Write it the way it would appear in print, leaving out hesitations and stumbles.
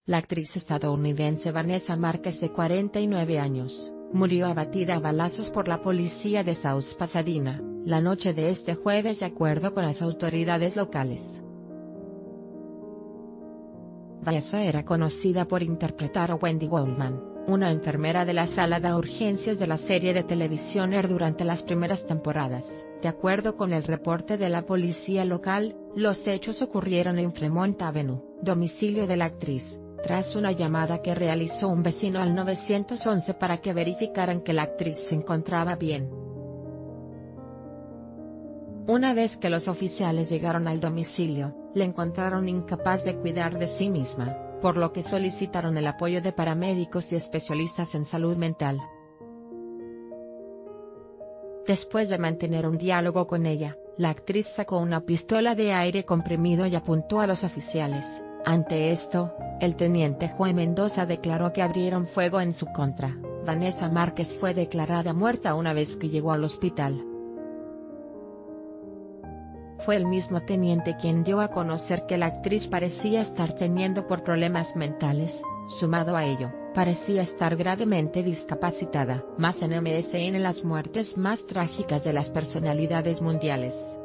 La actriz estadounidense Vanessa Márquez, de 49 años, murió abatida a balazos por la policía de South Pasadena, la noche de este jueves, de acuerdo con las autoridades locales. Vanessa era conocida por interpretar a Wendy Goldman, una enfermera de la sala de urgencias de la serie de televisión Air durante las primeras temporadas. De acuerdo con el reporte de la policía local, los hechos ocurrieron en Fremont Avenue, domicilio de la actriz, tras una llamada que realizó un vecino al 911 para que verificaran que la actriz se encontraba bien. Una vez que los oficiales llegaron al domicilio, la encontraron incapaz de cuidar de sí misma, por lo que solicitaron el apoyo de paramédicos y especialistas en salud mental. Después de mantener un diálogo con ella, la actriz sacó una pistola de aire comprimido y apuntó a los oficiales. Ante esto, el teniente Joe Mendoza declaró que abrieron fuego en su contra. Vanessa Márquez fue declarada muerta una vez que llegó al hospital. Fue el mismo teniente quien dio a conocer que la actriz parecía estar teniendo por problemas mentales. Sumado a ello, parecía estar gravemente discapacitada. Más en MSN, las muertes más trágicas de las personalidades mundiales.